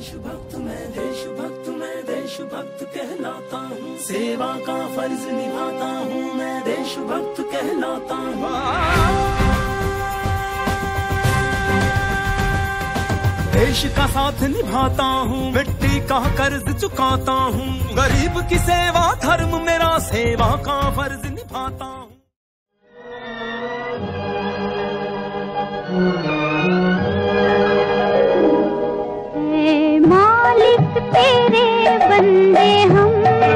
देशभक्त मैं देशभक्त कहलाता हूँ। सेवा का फर्ज निभाता हूँ, मैं देशभक्त कहलाता हूँ। देश का साथ निभाता हूँ, मिट्टी का कर्ज चुकाता हूँ। गरीब की सेवा धर्म मेरा, सेवा का फर्ज निभाता हूँ। मालिक तेरे बंदे हम,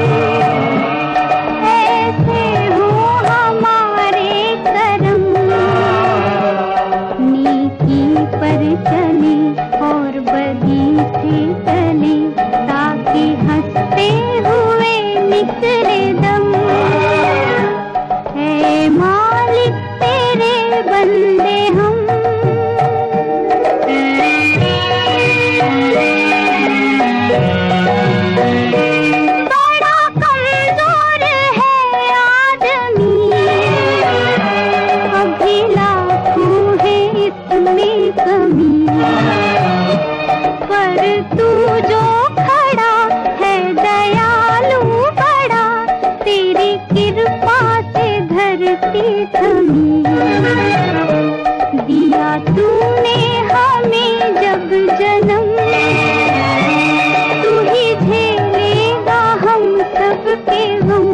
ऐसे हो हमारे करम। नीति पर चले और बदी से चले, ताकि हंसते हुए निकले दम। है मालिक तेरे बंदे हम। पर तू जो खड़ा है दयालु बड़ा, तेरी कृपा से धरती थमी। दिया तूने हमें जब जन्म, तू ही झेलेगा हम सबके गम।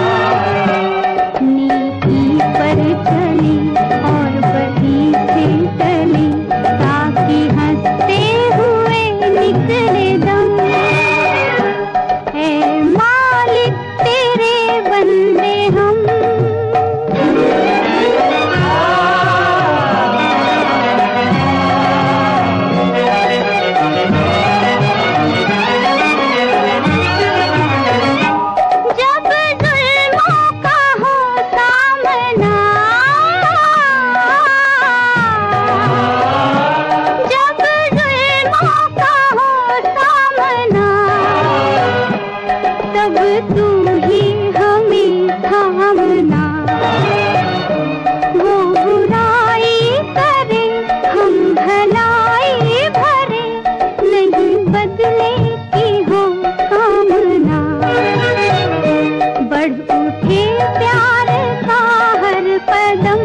नीति पर चले और बदी से चले, ताकि हंसते हुए निकले दम। है मालिक तेरे बंदे हम। जब जुल्मों का हो सामना, जब जुल्मों का हो सामना, तब तू ही हमें थामना। वो बुराई करे हम भलाई भरे, नहीं बदले की हो कामना। बढ़ उठे प्यार का हर कदम,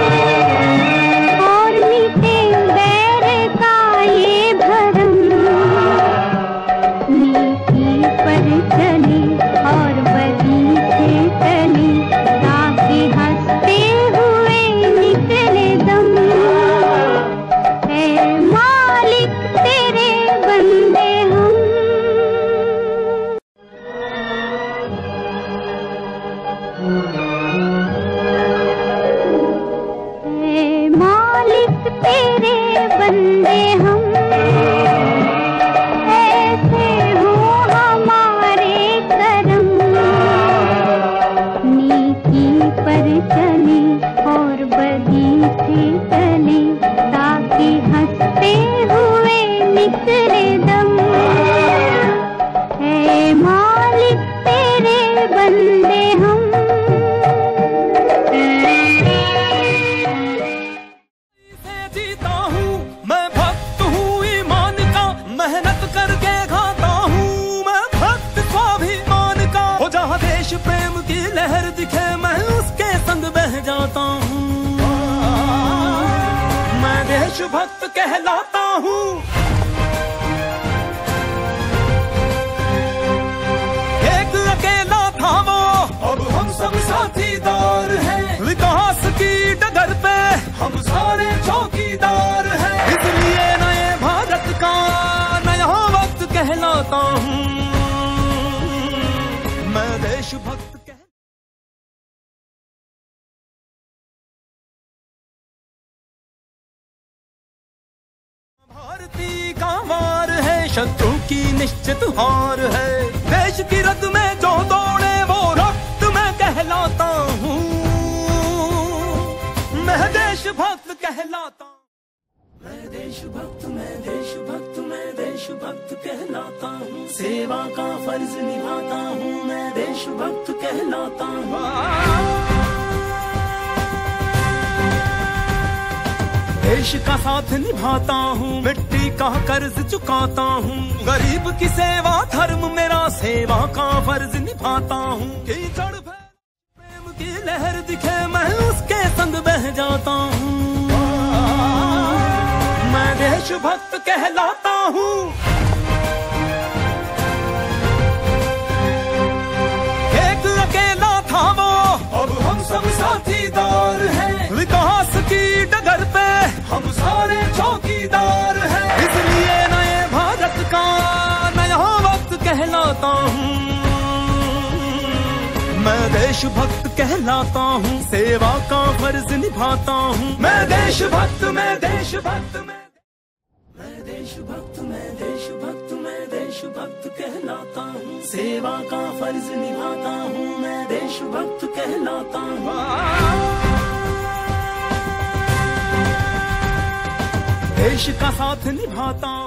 और मिटे बैर का ये भरम। नीति पर चले और बदी से चले, ताकि हंसते हुए निकले दम। है मालिक तेरे बंदे हम। है मालिक तेरे बंदे हम, ऐसे हो हमारे करम। नीति पर चले और बदी से चले, ताकि हंसते हुए निकले दम। है मालिक तेरे बंदे हम। जीता हूँ मैं, भक्त हूँ ईमान का, मेहनत करके खाता हूँ मैं, भक्त स्वाभिमान का। हो जहाँ देश प्रेम की लहर दिखे, मैं उसके संग बह जाता हूँ। मैं देशभक्त कहलाता हूँ। एक अकेला था वो, अब हम सब साथीदार हैं। विकास की डगर पे हम सारे चौकीदार हैं। इसलिए नए भारत का नया वक्त कहलाता हूँ। मैं देशभक्त भारती का वार है, शत्रु की निश्चित हार है। देश की रग में जो दौड़े वो रक्त में कहलाता हूँ। मैं देशभक्त कहलाता हूँ। मैं देशभक्त कहलाता हूँ। सेवा का फर्ज निभाता हूँ, मैं देशभक्त कहलाता हूँ। देश का साथ निभाता हूँ, मिट्टी जिंदगी का कर्ज चुकाता हूँ, गरीब की सेवा धर्म मेरा, सेवा का फर्ज निभाता हूँ। कीचड़ प्रेम की लहर दिखे मैं उसके संग बह जाता हूँ, मैं देशभक्त कहलाता हूँ। एक अकेला था वो, अब हम सब साथीदार हैं, विकास की डगर पे हम सारे चौकीदार हैं। इसलिए नए भारत का नया वक्त कहलाता हूँ, मैं देशभक्त कहलाता हूँ, सेवा का फर्ज निभाता हूँ। मैं देशभक्त, मैं देशभक्त, मैं देशभक्त, मैं देशभक्त, मैं देशभक्त कहलाता हूँ, सेवा का फर्ज निभाता हूँ। मैं देशभक्त कहलाता हूँ, देश का साथ निभाता